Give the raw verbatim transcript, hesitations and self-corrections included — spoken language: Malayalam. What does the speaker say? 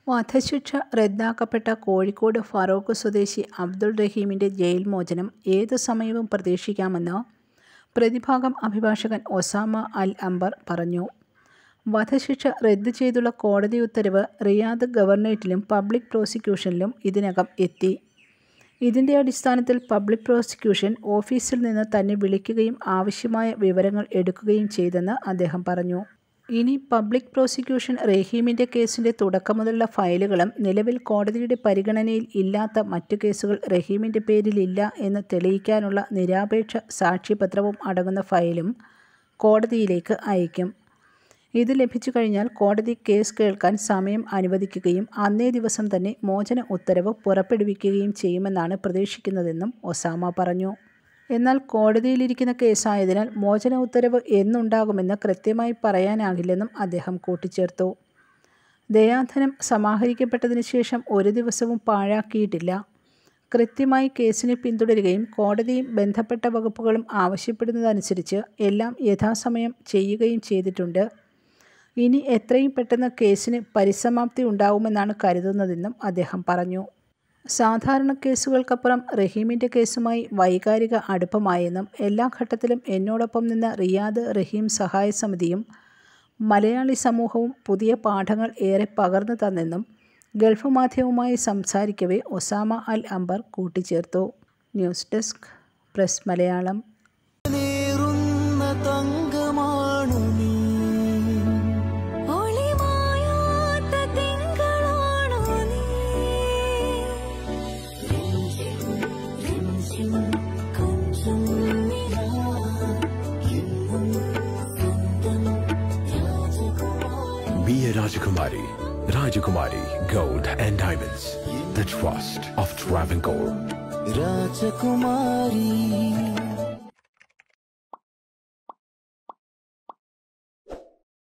വധശിക്ഷ റദ്ദാക്കപ്പെട്ട കോഴിക്കോട് ഫറോക്ക് സ്വദേശി അബ്ദുൾ റഹീമിൻ്റെ ജയിൽ മോചനം ഏതു സമയവും പ്രതീക്ഷിക്കാമെന്ന് പ്രതിഭാഗം അഭിഭാഷകൻ ഒസാമ അൽ അംബർ പറഞ്ഞു. വധശിക്ഷ റദ്ദു ചെയ്തുള്ള കോടതി ഉത്തരവ് റിയാദ് ഗവർണറേറ്റിലും പബ്ലിക് പ്രോസിക്യൂഷനിലും ഇതിനകം എത്തി. ഇതിൻ്റെ അടിസ്ഥാനത്തിൽ പബ്ലിക് പ്രോസിക്യൂഷൻ ഓഫീസിൽ നിന്ന് തന്നെ വിളിക്കുകയും ആവശ്യമായ വിവരങ്ങൾ എടുക്കുകയും ചെയ്തെന്ന് അദ്ദേഹം പറഞ്ഞു. ഇനി പബ്ലിക് പ്രോസിക്യൂഷൻ റഹീമിൻ്റെ കേസിൻ്റെ തുടക്കം മുതലുള്ള ഫയലുകളും നിലവിൽ കോടതിയുടെ പരിഗണനയിൽ ഇല്ലാത്ത മറ്റു കേസുകൾ റഹീമിൻ്റെ പേരിലില്ല എന്ന് തെളിയിക്കാനുള്ള നിരാപേക്ഷ സാക്ഷ്യപത്രവും അടങ്ങുന്ന ഫയലും കോടതിയിലേക്ക് അയക്കും. ഇത് ലഭിച്ചു കഴിഞ്ഞാൽ കോടതി കേസ് കേൾക്കാൻ സമയം അനുവദിക്കുകയും അന്നേ ദിവസം തന്നെ മോചന ഉത്തരവ് പുറപ്പെടുവിക്കുകയും ചെയ്യുമെന്നാണ് പ്രതീക്ഷിക്കുന്നതെന്നും ഒസാമ പറഞ്ഞു. എന്നാൽ കോടതിയിലിരിക്കുന്ന കേസായതിനാൽ മോചന ഉത്തരവ് എന്നുണ്ടാകുമെന്ന് കൃത്യമായി പറയാനാകില്ലെന്നും അദ്ദേഹം കൂട്ടിച്ചേർത്തു. ദയാധനം സമാഹരിക്കപ്പെട്ടതിന് ശേഷം ഒരു ദിവസവും പാഴാക്കിയിട്ടില്ല. കൃത്യമായി കേസിനെ പിന്തുടരുകയും കോടതിയും ബന്ധപ്പെട്ട വകുപ്പുകളും ആവശ്യപ്പെടുന്നതനുസരിച്ച് എല്ലാം യഥാസമയം ചെയ്യുകയും ചെയ്തിട്ടുണ്ട്. ഇനി എത്രയും പെട്ടെന്ന് കേസിന് പരിസമാപ്തി ഉണ്ടാവുമെന്നാണ് കരുതുന്നതെന്നും അദ്ദേഹം പറഞ്ഞു. സാധാരണ കേസുകൾക്കപ്പുറം റഹീമിൻ്റെ കേസുമായി വൈകാരിക അടുപ്പമായെന്നും എല്ലാ ഘട്ടത്തിലും എന്നോടൊപ്പം നിന്ന റിയാദ് റഹീം സഹായ സമിതിയും മലയാളി സമൂഹവും പുതിയ പാഠങ്ങൾ ഏറെ പകർന്നു തന്നെന്നും ഗൾഫ് മാധ്യമവുമായി സംസാരിക്കവേ ഒസാമ അൽ അംബർ കൂട്ടിച്ചേർത്തു. News desk press Malayalam. Be a Rajakumari. Rajakumari Gold and Diamonds. The trust of Travancore. Rajakumari.